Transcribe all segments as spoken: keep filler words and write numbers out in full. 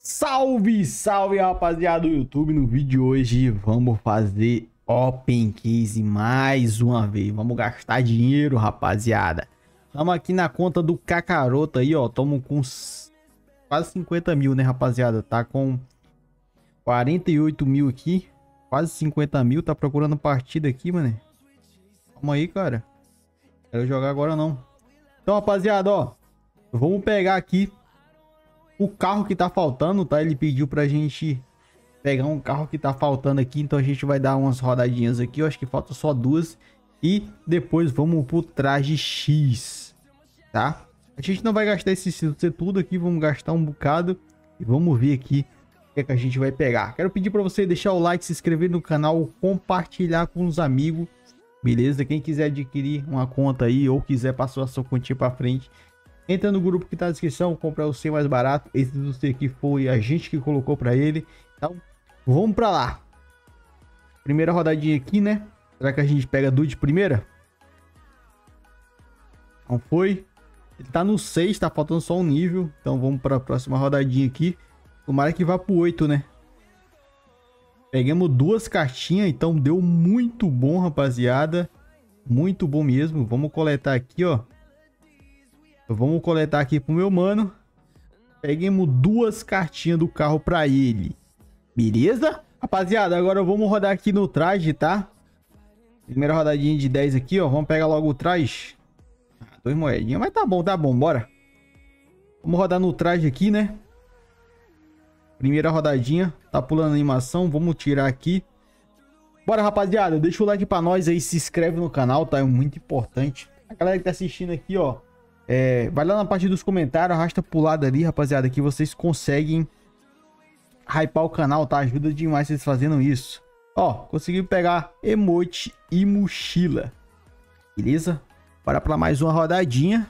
Salve, salve, rapaziada do YouTube. No vídeo de hoje vamos fazer Open Case mais uma vez. Vamos gastar dinheiro, rapaziada. Estamos aqui na conta do Kakaroto aí, ó. Estamos com quase cinquenta mil, né, rapaziada? Tá com quarenta e oito mil aqui. Quase cinquenta mil. Tá procurando partida aqui, mano. Calma aí, cara. Quero jogar agora não. Então, rapaziada, ó. Vamos pegar aqui o carro que tá faltando, tá? Ele pediu pra gente pegar um carro que tá faltando aqui. Então a gente vai dar umas rodadinhas aqui. Eu acho que falta só duas. E depois vamos pro traje X, tá? A gente não vai gastar esse tudo aqui. Vamos gastar um bocado. E vamos ver aqui o que é que a gente vai pegar. Quero pedir pra você deixar o like, se inscrever no canal, compartilhar com os amigos. Beleza? Quem quiser adquirir uma conta aí ou quiser passar a sua continha pra frente, entra no grupo que tá na descrição, compra o C mais barato. Esse do C aqui foi a gente que colocou pra ele. Então, vamos pra lá. Primeira rodadinha aqui, né? Será que a gente pega do de primeira? Não foi. Ele tá no seis, tá faltando só um nível. Então vamos pra próxima rodadinha aqui. Tomara que vá pro oito, né? Pegamos duas cartinhas, então deu muito bom, rapaziada. Muito bom mesmo. Vamos coletar aqui, ó. Vamos coletar aqui pro meu mano. Peguemos duas cartinhas do carro pra ele. Beleza? Rapaziada, agora vamos rodar aqui no traje, tá? Primeira rodadinha de dez aqui, ó. Vamos pegar logo o traje. Ah, dois moedinhas, mas tá bom, tá bom, bora. Vamos rodar no traje aqui, né? Primeira rodadinha. Tá pulando a animação, vamos tirar aqui. Bora, rapaziada. Deixa o like pra nós aí, se inscreve no canal, tá? É muito importante. A galera que tá assistindo aqui, ó. É, vai lá na parte dos comentários, arrasta pro lado ali, rapaziada, que vocês conseguem hypar o canal, tá? Ajuda demais vocês fazendo isso. Ó, conseguiu pegar emote e mochila. Beleza? Bora pra mais uma rodadinha.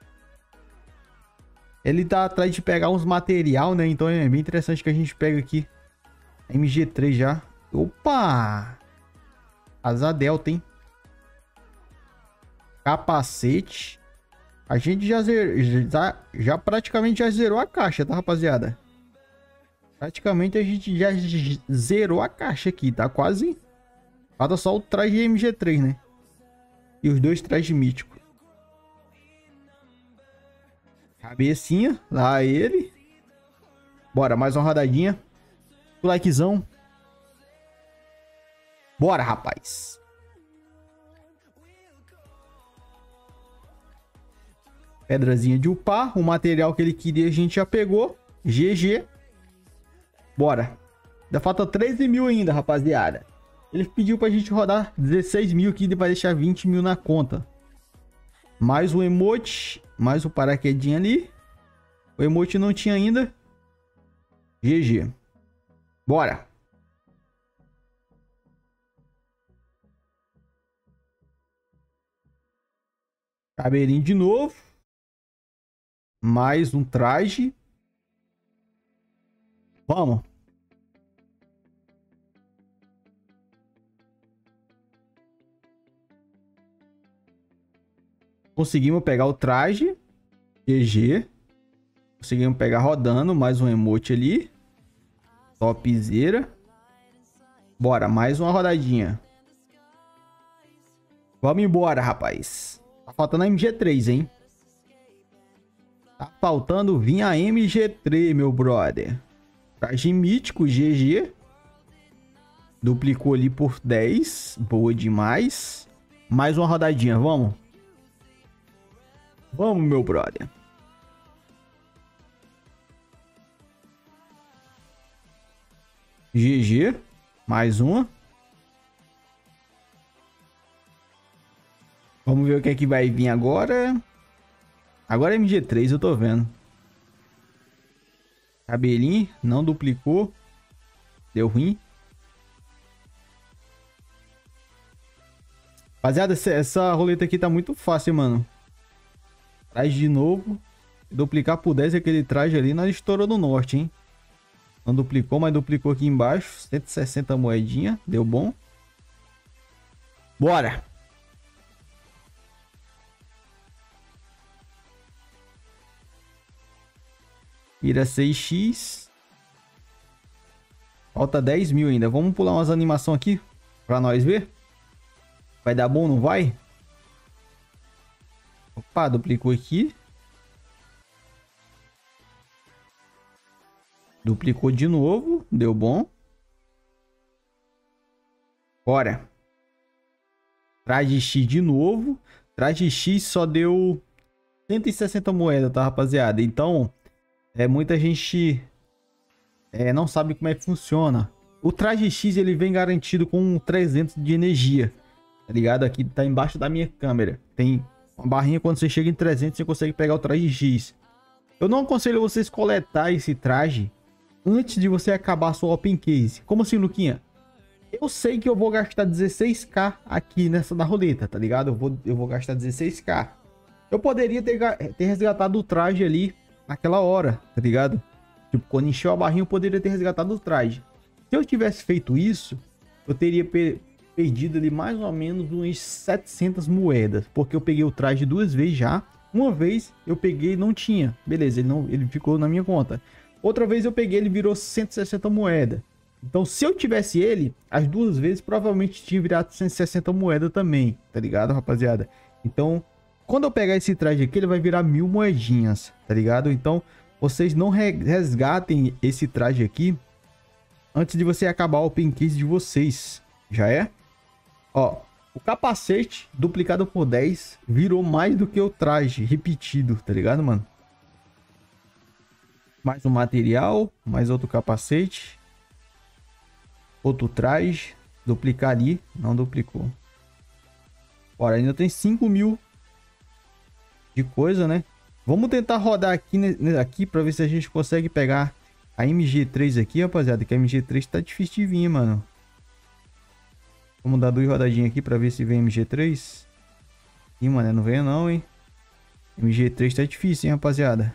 Ele tá atrás de pegar uns material, né? Então é bem interessante que a gente pega aqui M G três já. Opa! Asa delta, hein? Capacete. A gente já, zer... já, já praticamente já zerou a caixa, tá, rapaziada? Praticamente a gente já zerou a caixa aqui, tá? Quase. Falta só o traje de M G três, né? E os dois trajes míticos. Cabecinha, lá ele. Bora, mais uma rodadinha. O likezão. Bora, rapaz. Pedrazinha de upar. O material que ele queria a gente já pegou. G G. Bora. Ainda falta treze mil ainda, rapaziada. Ele pediu pra gente rodar dezesseis mil aqui. Ele vai deixar vinte mil na conta. Mais um emote. Mais um paraquedinho ali. O emote não tinha ainda. G G. Bora. Cabelinho de novo. Mais um traje. Vamos. Conseguimos pegar o traje. G G. Conseguimos pegar rodando. Mais um emote ali. Topzera. Bora, mais uma rodadinha. Vamos embora, rapaz. Tá faltando a M G três, hein? Tá faltando vir a M G três, meu brother. Traje mítico, G G. Duplicou ali por dez. Boa demais. Mais uma rodadinha, vamos? Vamos, meu brother. G G. Mais uma. Vamos ver o que é que vai vir agora. Agora é M G três, eu tô vendo. Cabelinho, não duplicou. Deu ruim. Rapaziada, essa, essa roleta aqui tá muito fácil, mano. Traz de novo. Duplicar por dez aquele traje ali, nós estourou no norte, hein? Não duplicou, mas duplicou aqui embaixo. cento e sessenta moedinha. Deu bom. Bora! Vira seis x. Falta dez mil ainda. Vamos pular umas animações aqui pra nós ver. Vai dar bom, não vai? Opa, duplicou aqui. Duplicou de novo. Deu bom. Bora. Traje X de novo. Traje X só deu cento e sessenta moedas, tá, rapaziada? Então, é, muita gente é, não sabe como é que funciona. O traje X, ele vem garantido com trezentos de energia. Tá ligado? Aqui tá embaixo da minha câmera. Tem uma barrinha, quando você chega em trezentos, você consegue pegar o traje X. Eu não aconselho vocês coletar esse traje antes de você acabar a sua open case. Como assim, Luquinha? Eu sei que eu vou gastar dezesseis k aqui nessa da roleta, tá ligado? Eu vou, eu vou gastar dezesseis k. Eu poderia ter, ter resgatado o traje ali naquela hora, tá ligado? Tipo, quando encheu a barrinha, eu poderia ter resgatado o traje. Se eu tivesse feito isso, eu teria per perdido ali mais ou menos uns setecentas moedas. Porque eu peguei o traje duas vezes já. Uma vez eu peguei e não tinha. Beleza, ele, não, ele ficou na minha conta. Outra vez eu peguei, ele virou cento e sessenta moedas. Então, se eu tivesse ele, as duas vezes, provavelmente tinha virado cento e sessenta moedas também, tá ligado, rapaziada? Então, quando eu pegar esse traje aqui, ele vai virar mil moedinhas, tá ligado? Então, vocês não resgatem esse traje aqui antes de você acabar o open case de vocês, já é? Ó, o capacete duplicado por dez virou mais do que o traje repetido, tá ligado, mano? Mais um material, mais outro capacete. Outro traje, duplicar ali, não duplicou. Bora, ainda tem cinco mil de coisa, né? Vamos tentar rodar aqui, aqui para ver se a gente consegue pegar a M G três aqui, rapaziada. Que a M G três tá difícil de vir, mano. Vamos dar duas rodadinhas aqui para ver se vem M G três. Ih, mano, não vem não, hein? M G três tá difícil, hein, rapaziada.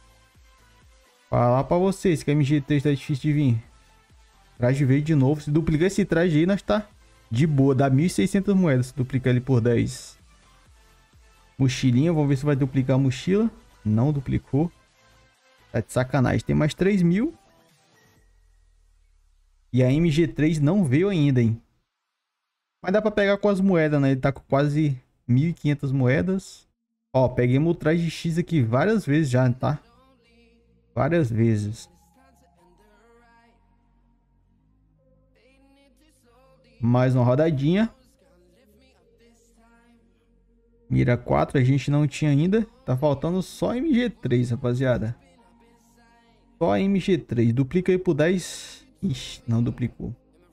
Falar para vocês que a M G três tá difícil de vir. Traje veio de novo. Se duplicar esse traje aí, nós tá de boa. Dá mil e seiscentas moedas se duplicar ele por dez. Mochilinha. Vamos ver se vai duplicar a mochila. Não duplicou. Tá de sacanagem. Tem mais três mil. E a M G três não veio ainda, hein. Mas dá pra pegar com as moedas, né? Ele tá com quase mil e quinhentas moedas. Ó, peguei o traje X aqui várias vezes já, tá? Várias vezes. Mais uma rodadinha. Mira quatro a gente não tinha ainda. Tá faltando só M G três, rapaziada. Só M G três. Duplica aí por dez. Ixi, não duplicou.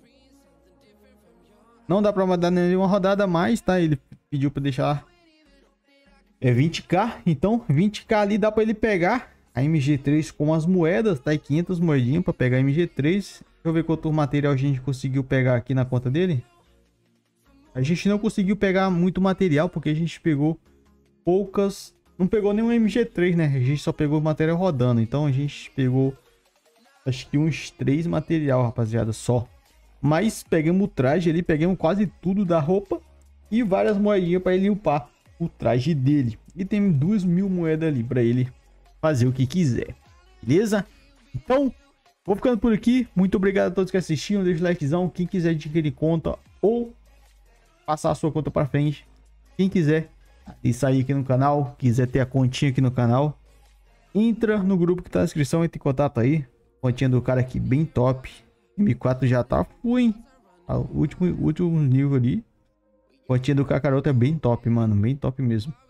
Não dá pra dar nenhuma rodada a mais, tá? Ele pediu pra deixar é vinte k. Então vinte k ali dá pra ele pegar a M G três com as moedas, tá? E quinhentas moedinhas pra pegar a M G três. Deixa eu ver quanto material a gente conseguiu pegar aqui na conta dele. A gente não conseguiu pegar muito material porque a gente pegou poucas. Não pegou nenhum M G três, né? A gente só pegou material rodando. Então a gente pegou acho que uns três material, rapaziada, só. Mas pegamos o traje ali, pegamos quase tudo da roupa e várias moedinhas para ele upar o traje dele. E tem duas mil moedas ali para ele fazer o que quiser. Beleza? Então, vou ficando por aqui. Muito obrigado a todos que assistiram. Deixa o likezão. Quem quiser adquirir conta ou passar a sua conta para frente. Quem quiser e sair aqui no canal, quiser ter a continha aqui no canal, entra no grupo que tá na descrição, entre em contato aí. Continha do cara aqui bem top. M quatro já tá full, hein? O último, último nível ali. Continha do Kakaroto é bem top, mano. Bem top mesmo.